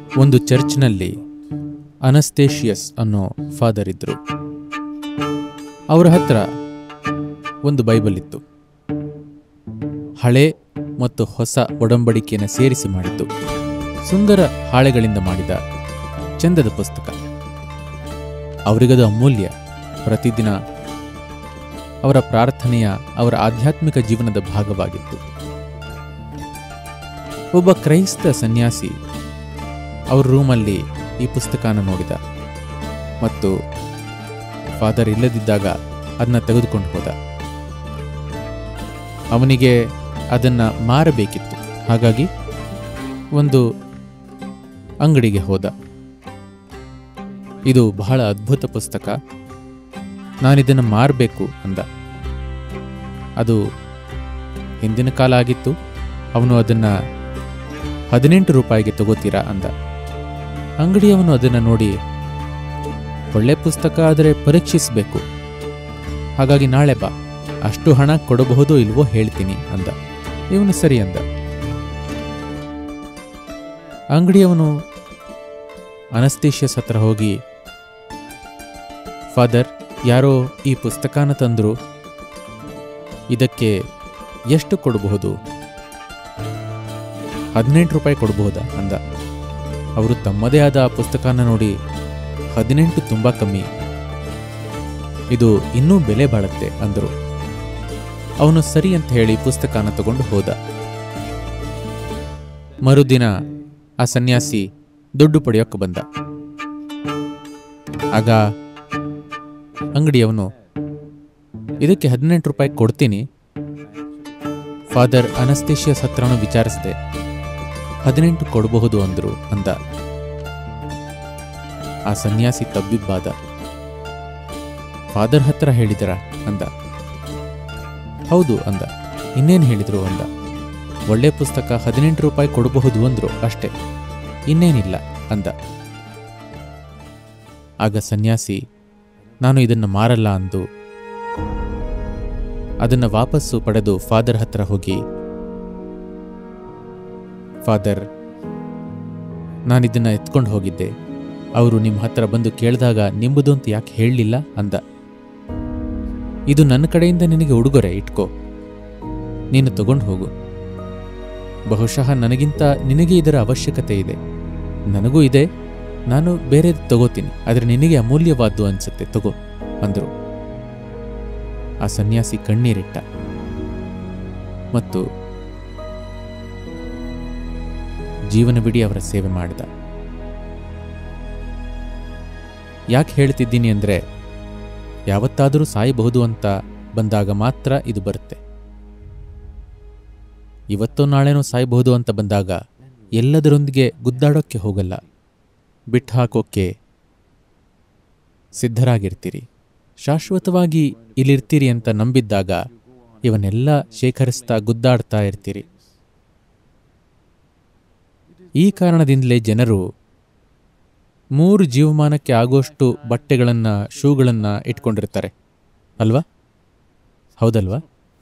ಒಂದು ಚರ್ಚ್ನಲ್ಲಿ ಅನಸ್ತೇಶಿಯಸ್ ಅನ್ನೋ ಫಾದರ್ ಇದ್ರು. ಅವರ ಹತ್ರ ಒಂದು ಬೈಬಲ್ ಇತ್ತು. ಹಳೆ ಮತ್ತು ಹೊಸ ಒಡಂಬಡಿಕೆಯನ್ನು ಸೇರಿಸಿ ಮಾಡಿದ್ದು, ಸುಂದರ ಹಾಳೆಗಳಿಂದ ಮಾಡಿದ ಚಂದದ ಪುಸ್ತಕ. ಅವರಿಗದು ಅಮೂಲ್ಯ. ಪ್ರತಿದಿನ ಅವರ ಪ್ರಾರ್ಥನೆಯ, ಅವರ ಆಧ್ಯಾತ್ಮಿಕ ಜೀವನದ ಭಾಗವಾಗಿತ್ತು. ಒಬ್ಬ ಕ್ರೈಸ್ತ ಸನ್ಯಾಸಿ ಅವ್ರ ರೂಮಲ್ಲಿ ಈ ಪುಸ್ತಕನ ನೋಡಿದ ಮತ್ತು ಫಾದರ್ ಇಲ್ಲದಿದ್ದಾಗ ಅದನ್ನ ತೆಗೆದುಕೊಂಡು ಹೋದ. ಅವನಿಗೆ ಅದನ್ನ ಮಾರಬೇಕಿತ್ತು. ಹಾಗಾಗಿ ಒಂದು ಅಂಗಡಿಗೆ ಹೋದ. ಇದು ಬಹಳ ಅದ್ಭುತ ಪುಸ್ತಕ, ನಾನಿದನ್ನು ಮಾರಬೇಕು ಅಂದ. ಅದು ಹಿಂದಿನ ಕಾಲ ಆಗಿತ್ತು. ಅವನು ಅದನ್ನು 18 ರೂಪಾಯಿಗೆ ತಗೋತೀರಾ ಅಂದ. ಅಂಗಡಿಯವನು ಅದನ್ನು ನೋಡಿ, ಒಳ್ಳೆ ಪುಸ್ತಕ ಆದರೆ ಪರೀಕ್ಷಿಸಬೇಕು, ಹಾಗಾಗಿ ನಾಳೆ ಬಾ, ಅಷ್ಟು ಹಣ ಕೊಡಬಹುದೋ ಇಲ್ವೋ ಹೇಳ್ತೀನಿ ಅಂದ. ಇವನು ಸರಿ ಅಂದ. ಅಂಗಡಿಯವನು ಅನಸ್ತೇಶಿಯಸ್ ಹತ್ರ ಹೋಗಿ, ಫಾದರ್, ಯಾರೋ ಈ ಪುಸ್ತಕನ ತಂದ್ರು, ಇದಕ್ಕೆ ಎಷ್ಟು ಕೊಡಬಹುದು? 18 ರೂಪಾಯಿ ಕೊಡಬಹುದಾ ಅಂದ. ಅವರು ತಮ್ಮದೇ ಆದ ಆ ಪುಸ್ತಕನ ನೋಡಿ, 18 ತುಂಬಾ ಕಮ್ಮಿ, ಇದು ಇನ್ನೂ ಬೆಲೆ ಬಾಳುತ್ತೆ ಅಂದರು. ಅವನು ಸರಿ ಅಂತ ಹೇಳಿ ಪುಸ್ತಕನ ತಗೊಂಡು ಹೋದ. ಮರುದಿನ ಆ ಸನ್ಯಾಸಿ ದುಡ್ಡು ಪಡೆಯೋಕೆ ಬಂದ. ಆಗ ಅಂಗಡಿಯವನು, ಇದಕ್ಕೆ 18 ರೂಪಾಯಿ ಕೊಡ್ತೀನಿ, ಫಾದರ್ ಅನಸ್ತೇಶಿಯಸ್ ಹತ್ರನೂ ವಿಚಾರಿಸಿದೆ, 18 ಕೊಡಬಹುದು ಅಂದ್ರು ಅಂದ. ಆ ಸನ್ಯಾಸಿ ತಬ್ಬಿಬ್ಬಾದ. ಫಾದರ್ ಹತ್ರ ಹೇಳಿದರ ಅಂದ. ಹೌದು ಅಂದ. ಇನ್ನೇನು ಹೇಳಿದ್ರು ಅಂದ. ಒಳ್ಳೆ ಪುಸ್ತಕ 18 ರೂಪಾಯಿ ಕೊಡಬಹುದು ಅಂದ್ರು, ಅಷ್ಟೇ, ಇನ್ನೇನಿಲ್ಲ ಅಂದ. ಆಗ ಸನ್ಯಾಸಿ, ನಾನು ಇದನ್ನು ಮಾರಲ್ಲ ಅಂದು ಅದನ್ನು ವಾಪಸ್ಸು ಪಡೆದು ಫಾದರ್ ಹತ್ರ ಹೋಗಿ, ಫಾದರ್, ನಾನಿದನ್ನು ಎತ್ಕೊಂಡು ಹೋಗಿದ್ದೆ, ಅವರು ನಿಮ್ಮ ಹತ್ರ ಬಂದು ಕೇಳಿದಾಗ ನಿಂಬುದು ಅಂತ ಯಾಕೆ ಹೇಳಲಿಲ್ಲ ಅಂದ. ಇದು ನನ್ನ ಕಡೆಯಿಂದ ನಿನಗೆ ಉಡುಗೊರೆ, ಇಟ್ಕೋ, ನೀನು ತಗೊಂಡು ಹೋಗು. ಬಹುಶಃ ನನಗಿಂತ ನಿನಗೆ ಇದರ ಅವಶ್ಯಕತೆ ಇದೆ, ನನಗೂ ಇದೆ, ನಾನು ಬೇರೆ ತಗೋತೀನಿ, ಆದರೆ ನಿನಗೆ ಅಮೂಲ್ಯವಾದ್ದು ಅನ್ಸುತ್ತೆ, ತಗೋ ಅಂದರು. ಆ ಸನ್ಯಾಸಿ ಕಣ್ಣೀರಿಟ್ಟ ಮತ್ತು ಜೀವನವಿಡೀ ಅವರ ಸೇವೆ ಮಾಡಿದ. ಯಾಕೆ ಹೇಳ್ತಿದ್ದೀನಿ ಅಂದರೆ, ಯಾವತ್ತಾದರೂ ಸಾಯಬಹುದು ಅಂತ ಬಂದಾಗ ಮಾತ್ರ ಇದು ಬರುತ್ತೆ. ಇವತ್ತೋ ನಾಳೆನೋ ಸಾಯಬಹುದು ಅಂತ ಬಂದಾಗ ಎಲ್ಲದರೊಂದಿಗೆ ಗುದ್ದಾಡೋಕ್ಕೆ ಹೋಗಲ್ಲ, ಬಿಟ್ಟು ಹಾಕೋಕ್ಕೆ ಸಿದ್ಧರಾಗಿರ್ತೀರಿ. ಶಾಶ್ವತವಾಗಿ ಇಲ್ಲಿರ್ತೀರಿ ಅಂತ ನಂಬಿದ್ದಾಗ ಇವನ್ನೆಲ್ಲ ಶೇಖರಿಸ್ತಾ ಗುದ್ದಾಡ್ತಾ ಇರ್ತೀರಿ. ಈ ಕಾರಣದಿಂದಲೇ ಜನರು 3 ಜೀವಮಾನಕ್ಕೆ ಆಗೋಷ್ಟು ಬಟ್ಟೆಗಳನ್ನು, ಶೂಗಳನ್ನು ಇಟ್ಕೊಂಡಿರ್ತಾರೆ ಅಲ್ವಾ? ಹೌದಲ್ವಾ?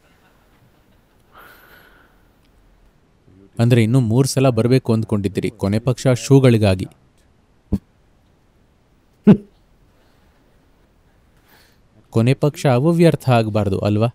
ಅಂದರೆ ಇನ್ನೂ 3 ಸಲ ಬರಬೇಕು ಅಂದ್ಕೊಂಡಿದ್ದೀರಿ, ಕೊನೆ ಪಕ್ಷ ಶೂಗಳಿಗಾಗಿ. ಕೊನೆ ಪಕ್ಷ ಅವ್ಯರ್ಥ ಆಗಬಾರ್ದು ಅಲ್ವಾ?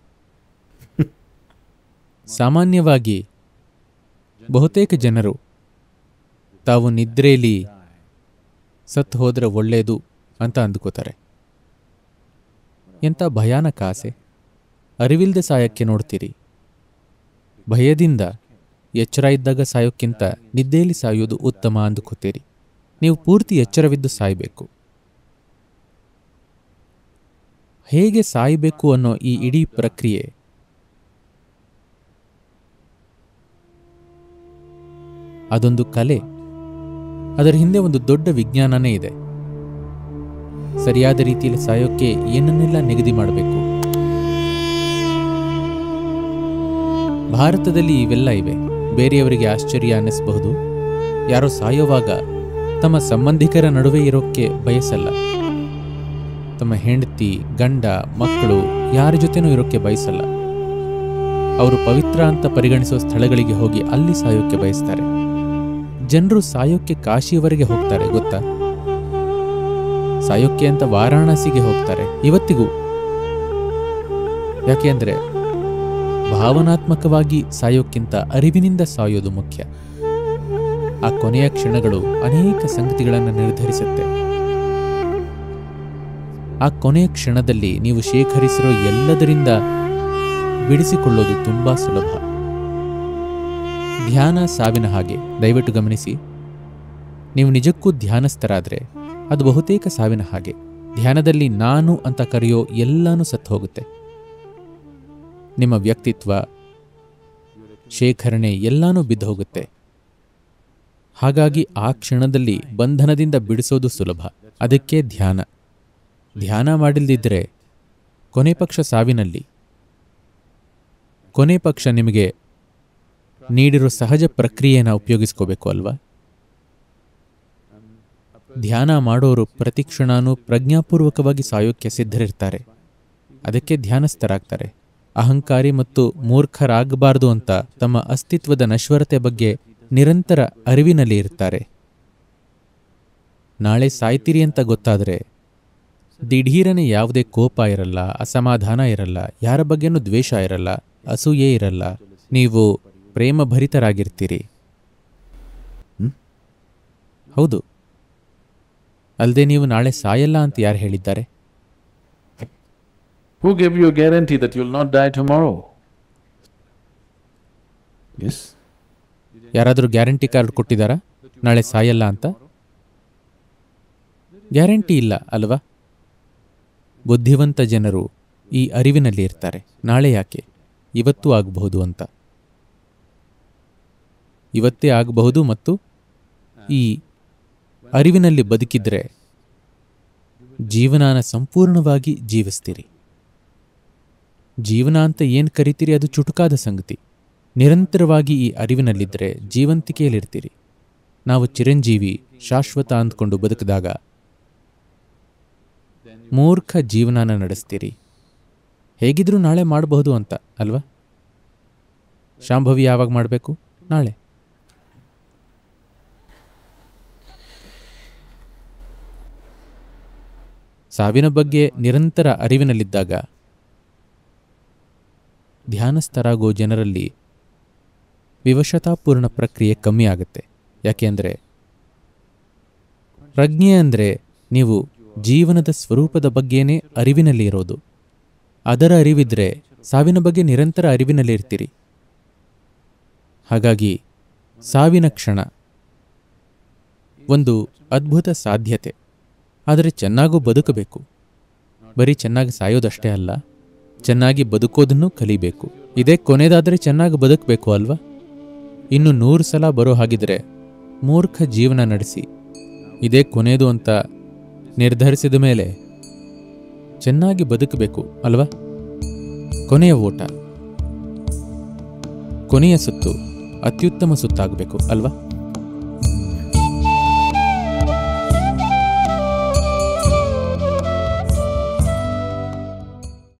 ಸಾಮಾನ್ಯವಾಗಿ ಬಹುತೇಕ ಜನರು ತಾವು ನಿದ್ರೆಯಲ್ಲಿ ಸತ್ತು ಹೋದ್ರೆ ಒಳ್ಳೆಯದು ಅಂತ ಅಂದುಕೋತಾರೆ. ಎಂಥ ಭಯಾನಕ ಆಸೆ! ಅರಿವಿಲ್ಲದೆ ಸಾಯಕ್ಕೆ ನೋಡ್ತೀರಿ. ಭಯದಿಂದ ಎಚ್ಚರ ಇದ್ದಾಗ ಸಾಯೋಕ್ಕಿಂತ ನಿದ್ದೆಯಲ್ಲಿ ಸಾಯೋದು ಉತ್ತಮ ಅಂದುಕೋತೀರಿ. ನೀವು ಪೂರ್ತಿ ಎಚ್ಚರವಿದ್ದು ಸಾಯಬೇಕು. ಹೇಗೆ ಸಾಯಬೇಕು ಅನ್ನೋ ಈ ಇಡೀ ಪ್ರಕ್ರಿಯೆ ಅದೊಂದು ಕಲೆ. ಅದರ ಹಿಂದೆ ಒಂದು ದೊಡ್ಡ ವಿಜ್ಞಾನನೇ ಇದೆ. ಸರಿಯಾದ ರೀತಿಯಲ್ಲಿ ಸಾಯೋಕ್ಕೆ ಏನನ್ನೆಲ್ಲ ನಿಗದಿ ಮಾಡಬೇಕು. ಭಾರತದಲ್ಲಿ ಇವೆಲ್ಲ ಇವೆ. ಬೇರೆಯವರಿಗೆ ಆಶ್ಚರ್ಯ ಅನ್ನಿಸಬಹುದು. ಯಾರೋ ಸಾಯೋವಾಗ ತಮ್ಮ ಸಂಬಂಧಿಕರ ನಡುವೆ ಇರೋಕ್ಕೆ ಬಯಸಲ್ಲ. ತಮ್ಮ ಹೆಂಡತಿ, ಗಂಡ, ಮಕ್ಕಳು ಯಾರ ಜೊತೆನೂ ಇರೋಕ್ಕೆ ಬಯಸಲ್ಲ. ಅವರು ಪವಿತ್ರ ಅಂತ ಪರಿಗಣಿಸುವ ಸ್ಥಳಗಳಿಗೆ ಹೋಗಿ ಅಲ್ಲಿ ಸಾಯೋಕ್ಕೆ ಬಯಸ್ತಾರೆ. ಜನರು ಸಾಯೋಕ್ಕೆ ಕಾಶಿಯವರೆಗೆ ಹೋಗ್ತಾರೆ ಗೊತ್ತಾ? ಸಾಯೋಕ್ಕೆ ಅಂತ ವಾರಾಣಸಿಗೆ ಹೋಗ್ತಾರೆ ಇವತ್ತಿಗೂ. ಯಾಕೆ ಅಂದ್ರೆ ಭಾವನಾತ್ಮಕವಾಗಿ ಸಾಯೋಕ್ಕಿಂತ ಅರಿವಿನಿಂದ ಸಾಯೋದು ಮುಖ್ಯ. ಆ ಕೊನೆಯ ಕ್ಷಣಗಳು ಅನೇಕ ಸಂಗತಿಗಳನ್ನು ನಿರ್ಧರಿಸುತ್ತೆ. ಆ ಕೊನೆಯ ಕ್ಷಣದಲ್ಲಿ ನೀವು ಶೇಖರಿಸಿರೋ ಎಲ್ಲದರಿಂದ ಬಿಡಿಸಿಕೊಳ್ಳೋದು ತುಂಬಾ ಸುಲಭ. ಧ್ಯಾನ ಸಾವಿನ ಹಾಗೆ. ದಯವಿಟ್ಟು ಗಮನಿಸಿ, ನೀವು ನಿಜಕ್ಕೂ ಧ್ಯಾನಸ್ಥರಾದ್ರೆ ಅದು ಬಹುತೇಕ ಸಾವಿನ ಹಾಗೆ. ಧ್ಯಾನದಲ್ಲಿ ನಾನು ಅಂತ ಕರೆಯೋ ಎಲ್ಲಾನು ಸತ್ತು ಹೋಗುತ್ತೆ. ನಿಮ್ಮ ವ್ಯಕ್ತಿತ್ವ, ಶೇಖರಣೆ ಎಲ್ಲಾನು ಬಿದ್ದು ಹೋಗುತ್ತೆ. ಹಾಗಾಗಿ ಆ ಕ್ಷಣದಲ್ಲಿ ಬಂಧನದಿಂದ ಬಿಡಿಸೋದು ಸುಲಭ. ಅದಕ್ಕೆ ಧ್ಯಾನ. ಧ್ಯಾನ ಮಾಡಿಲ್ದಿದ್ರೆ ಕೊನೆ ಪಕ್ಷ ಸಾವಿನಲ್ಲಿ, ಕೊನೆ ಪಕ್ಷ ನಿಮಗೆ ನೀಡಿರೋ ಸಹಜ ಪ್ರಕ್ರಿಯೆನ ಉಪಯೋಗಿಸ್ಕೋಬೇಕು ಅಲ್ವಾ? ಧ್ಯಾನ ಮಾಡೋರು ಪ್ರತಿಕ್ಷಣನೂ ಪ್ರಜ್ಞಾಪೂರ್ವಕವಾಗಿ ಸಾಯೋಕ್ಕೆ ಸಿದ್ಧರಿರ್ತಾರೆ. ಅದಕ್ಕೆ ಧ್ಯಾನಸ್ಥರಾಗ್ತಾರೆ. ಅಹಂಕಾರಿ ಮತ್ತು ಮೂರ್ಖರಾಗಬಾರದು ಅಂತ ತಮ್ಮ ಅಸ್ತಿತ್ವದ ನಶ್ವರತೆ ಬಗ್ಗೆ ನಿರಂತರ ಅರಿವಿನಲ್ಲಿ ಇರ್ತಾರೆ. ನಾಳೆ ಸಾಯ್ತೀರಿ ಅಂತ ಗೊತ್ತಾದರೆ ದಿಢೀರನೆ ಯಾವುದೇ ಕೋಪ ಇರಲ್ಲ, ಅಸಮಾಧಾನ ಇರಲ್ಲ, ಯಾರ ಬಗ್ಗೆನೂ ದ್ವೇಷ ಇರಲ್ಲ, ಅಸೂಯೆ ಇರಲ್ಲ. ನೀವು ಪ್ರೇಮಭರಿತರಾಗಿರ್ತೀರಿ. ಹೌದು. ಅಲ್ಲದೆ ನೀವು ನಾಳೆ ಸಾಯಲ್ಲ ಅಂತ ಯಾರು ಹೇಳಿದ್ದಾರೆ? Who gave you a guarantee that you'll not die tomorrow? Yes? ಯಾರಾದರೂ ಗ್ಯಾರಂಟಿ ಕಾರ್ಡ್ ಕೊಟ್ಟಿದ್ದಾರಾ ನಾಳೆ ಸಾಯಲ್ಲ ಅಂತ? ಗ್ಯಾರಂಟಿ ಇಲ್ಲ ಅಲ್ವಾ? ಬುದ್ಧಿವಂತ ಜನರು ಈ ಅರಿವಿನಲ್ಲಿ ಇರ್ತಾರೆ. ನಾಳೆ ಯಾಕೆ, ಇವತ್ತೂ ಆಗಬಹುದು ಅಂತ. ಇವತ್ತೇ ಆಗಬಹುದು. ಮತ್ತು ಈ ಅರಿವಿನಲ್ಲಿ ಬದುಕಿದ್ರೆ ಜೀವನಾನ ಸಂಪೂರ್ಣವಾಗಿ ಜೀವಿಸ್ತೀರಿ. ಜೀವನ ಅಂತ ಏನು ಕರಿತೀರಿ ಅದು ಚುಟುಕಾದ ಸಂಗತಿ. ನಿರಂತರವಾಗಿ ಈ ಅರಿವಿನಲ್ಲಿದ್ದರೆ ಜೀವಂತಿಕೆಯಲ್ಲಿರ್ತೀರಿ. ನಾವು ಚಿರಂಜೀವಿ, ಶಾಶ್ವತ ಅಂದ್ಕೊಂಡು ಬದುಕಿದಾಗ ಮೂರ್ಖ ಜೀವನಾನ ನಡೆಸ್ತೀರಿ. ಹೇಗಿದ್ರೂ ನಾಳೆ ಮಾಡಬಹುದು ಅಂತ ಅಲ್ವಾ? ಶಾಂಭವಿ ಯಾವಾಗ ಮಾಡಬೇಕು? ನಾಳೆ. ಸಾವಿನ ಬಗ್ಗೆ ನಿರಂತರ ಅರಿವಿನಲ್ಲಿದ್ದಾಗ ಧ್ಯಾನಸ್ಥರಾಗೋ ಜನರಲ್ಲಿ ವಿವಶತಾಪೂರ್ಣ ಪ್ರಕ್ರಿಯೆ ಕಮ್ಮಿ ಆಗುತ್ತೆ. ಯಾಕೆ ಅಂದರೆ ಪ್ರಜ್ಞೆ ಅಂದರೆ ನೀವು ಜೀವನದ ಸ್ವರೂಪದ ಬಗ್ಗೆನೇ ಅರಿವಿನಲ್ಲಿ ಇರೋದು. ಅದರ ಅರಿವಿದ್ರೆ ಸಾವಿನ ಬಗ್ಗೆ ನಿರಂತರ ಅರಿವಿನಲ್ಲಿ ಇರ್ತೀರಿ. ಹಾಗಾಗಿ ಸಾವಿನ ಕ್ಷಣ ಒಂದು ಅದ್ಭುತ ಸಾಧ್ಯತೆ. ಆದರೆ ಚೆನ್ನಾಗೂ ಬದುಕಬೇಕು. ಬರೀ ಚೆನ್ನಾಗಿ ಸಾಯೋದಷ್ಟೇ ಅಲ್ಲ, ಚೆನ್ನಾಗಿ ಬದುಕೋದನ್ನು ಕಲಿಬೇಕು. ಇದೇ ಕೊನೆದಾದರೆ ಚೆನ್ನಾಗಿ ಬದುಕಬೇಕು ಅಲ್ವಾ? ಇನ್ನು 100 ಸಲ ಬರೋ ಹಾಗಿದ್ರೆ ಮೂರ್ಖ ಜೀವನ ನಡೆಸಿ ಇದೇ ಕೊನೆಯದು ಅಂತ ನಿರ್ಧರಿಸಿದ ಮೇಲೆ ಚೆನ್ನಾಗಿ ಬದುಕಬೇಕು ಅಲ್ವಾ? ಕೊನೆಯ ಓಟ, ಕೊನೆಯ ಸುತ್ತು ಅತ್ಯುತ್ತಮ ಸುತ್ತಾಗಬೇಕು ಅಲ್ವಾ?